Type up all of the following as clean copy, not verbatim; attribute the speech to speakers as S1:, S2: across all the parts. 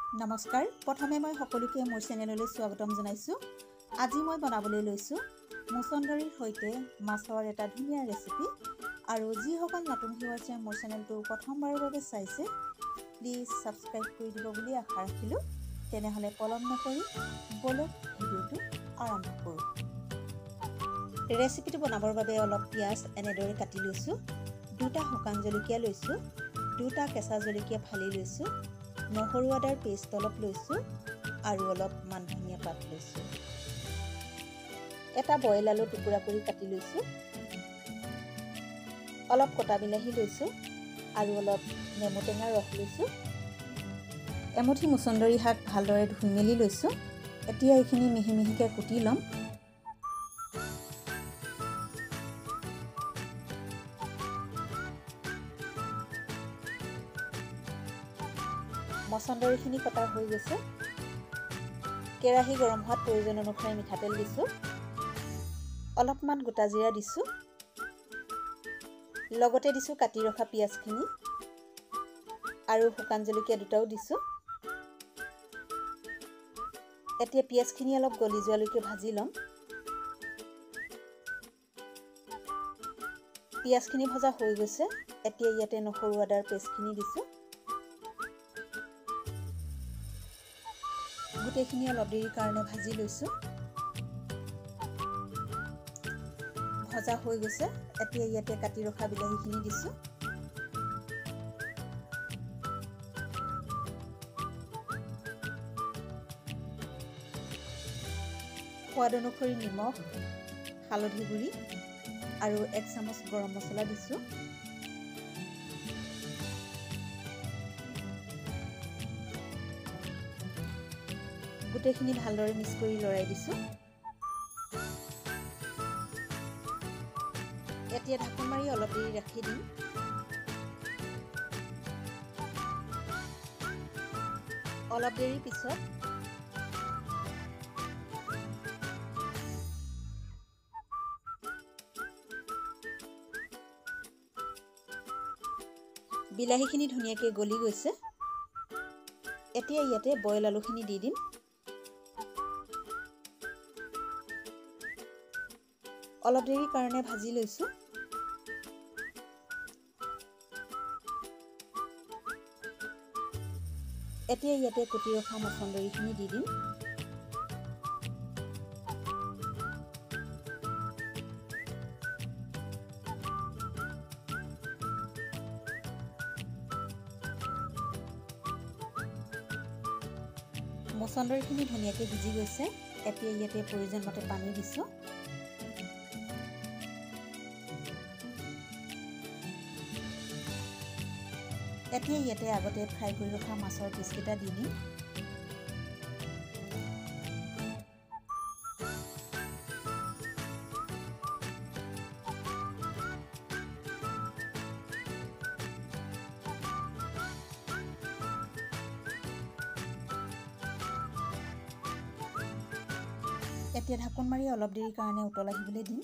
S1: নমস্কাৰ প্ৰথমে মই সকলোকে মোৰ চেনেললৈ স্বাগতম জনাইছো। আজি মই বনাবলৈ লৈছো মছন্দৰীৰ সৈতে মাছৰ এটা ধুনীয়া ৰেচিপি। আৰু যিসকল নতুন ভিউৱাৰ আছে মোৰ চেনেলটো প্ৰথমবাৰৰ বাবে চাইছে প্লিজ সাবস্ক্ৰাইব কৰি দিব বুলি আশা ৰাখিলো। তেনেহলে পলম নকৰি বলক ভিডিওটো আৰম্ভ কৰোঁ। ৰেচিপিটো বনাবৰ বাবে অলপ পিয়াজ এনেদৰে কাটি লৈছো, দুটা শুকান জলকীয়া লৈছো, দুটা কেঁচা জলকীয়া ফালি লৈছো, নহৰু আদাৰ পেষ্ট অলপ লৈছো আৰু অলপ মান ধনিয়া পাত লৈছো। এটা বইল আলু টুকুৰা কৰি কাটি লৈছো, অলপ কটা বিলাহী লৈছো আৰু অলপ নেমু টেঙাৰ ৰস লৈছো। এমুঠি মছন্দৰী শাক ভালদৰে ধুই মেলি লৈছো। এতিয়া এইখিনি মিহি মিহিকৈ কুটি ল'ম। মছন্দৰীখিনি কটা হৈ গৈছে। কেৰাহী গৰম হোৱাত প্ৰয়োজন অনুসাৰে মিঠাতেল দিছো, অলপমান গোটা জিৰা দিছো, লগতে দিছো কাটি ৰখা পিয়াজখিনি আৰু শুকান জলকীয়া দুটাও দিছো। এতিয়া পিয়াজখিনি অলপ গলি যোৱালৈকে ভাজি ল'ম। পিয়াজখিনি ভজা হৈ গৈছে। এতিয়া ইয়াতে নহৰু আদাৰ পেষ্টখিনি দিছো। গোটেইখিনি অলপ দেৰিৰ কাৰণে ভাজি লৈছো। ভজা হৈ গৈছে। এতিয়া ইয়াতে কাটি ৰখা বিলাহীখিনি দিছো। সোৱাদ অনুসৰি নিমখ, হালধি গুড়ি আৰু 1 চামুচ গৰম মছলা দিছো। গোটেইখিনি ভালদৰে মিক্স কৰি লৰাই দিছো। এতিয়া ঢাকন মাৰি অলপ দেৰি ৰাখি দিম। অলপ দেৰি পিছত বিলাহীখিনি ধুনীয়াকৈ গলি গৈছে। এতিয়া ইয়াতে বইল আলুখিনি দি দিম। অলপ দেৰিৰ কাৰণে ভাজি লৈছো। এতিয়া ইয়াতে কুটি ৰখা মছন্দৰীখিনি দি দিম। মছন্দৰীখিনি ধুনীয়াকৈ ভিজি গৈছে। এতিয়া ইয়াতে প্ৰয়োজন মতে পানী দিছো। এতিয়া ইয়াতে আগতে ফ্ৰাই কৰি ৰখা মাছৰ পিচকেইটা দি দিম। এতিয়া ঢাকন মাৰি অলপ দেৰিৰ কাৰণে উতল আহিবলৈ দিম।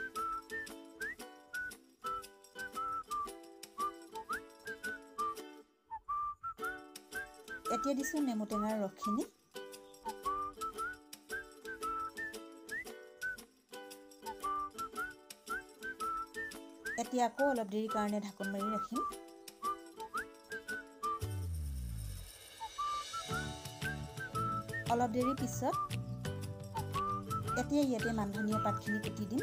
S1: এতিয়া দিছো নেমু টেঙাৰ ৰসখিনি। এতিয়া আকৌ অলপ দেৰিৰ কাৰণে ঢাকন মাৰি ৰাখিম। অলপ দেৰি পিছত এতিয়া ইয়াতে মান ধনিয়া পাতখিনি কুটি দিম।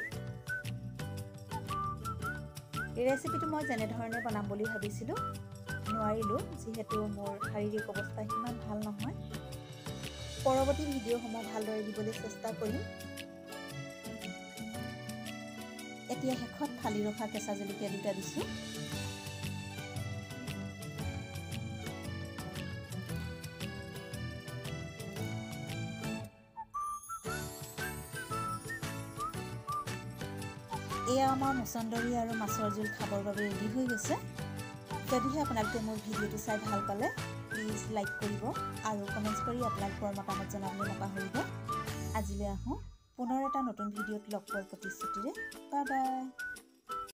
S1: এই ৰেচিপিটো মই যেনেধৰণে বনাম বুলি ভাবিছিলোঁ নোৱাৰিলোঁ, যিহেতু মোৰ শাৰীৰিক অৱস্থা সিমান ভাল নহয়। পৰৱৰ্তী ভিডিঅ'সমূহ ভালদৰে দিবলৈ চেষ্টা কৰিম। এতিয়া শেষত ফালি ৰখা কেঁচা জলকীয়া দুটা দিছোঁ। এয়া আমাৰ মছন্দৰী আৰু মাছৰ জোল খাবৰ বাবে ৰেডি হৈ গৈছে। যদিহে আপোনালোকে মোৰ ভিডিঅ'টো চাই ভাল পালে প্লিজ লাইক কৰিব আৰু কমেণ্টছ কৰি আপোনালোকৰ মতামত জনাবলৈ নাপাহৰিব। আজিলৈ আহোঁ, পুনৰ এটা নতুন ভিডিঅ'ত লগ পোৱাৰ প্ৰতিশ্ৰুতিৰে। Bye bye.